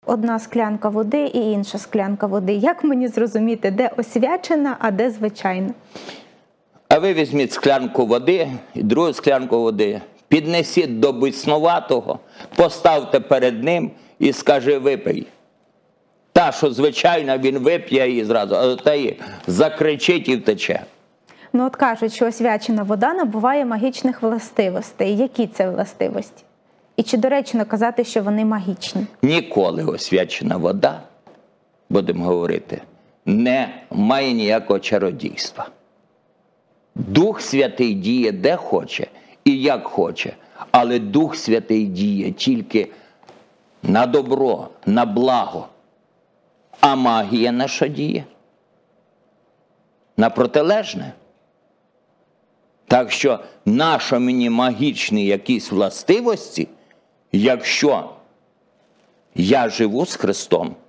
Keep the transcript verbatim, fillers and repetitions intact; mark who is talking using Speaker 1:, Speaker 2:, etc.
Speaker 1: одна склянка води і інша склянка води. Як мені зрозуміти, де освячена, а де звичайна?
Speaker 2: А ви візьміть склянку води і другу склянку води, піднесіть до біснуватого, поставте перед ним і скажи: випий. Та, що звичайна, він вип'є її зразу, а та її закричить і втече.
Speaker 1: Ну от кажуть, що освячена вода набуває магічних властивостей. Які це властивості? І чи доречно казати, що вони магічні?
Speaker 2: Ніколи освячена вода, будемо говорити, не має ніякого чародійства. Дух Святий діє де хоче і як хоче, але Дух Святий діє тільки на добро, на благо. А магія на що діє? На протилежне. Так що нащо мені магічні якісь властивості, якщо я живу з Христом,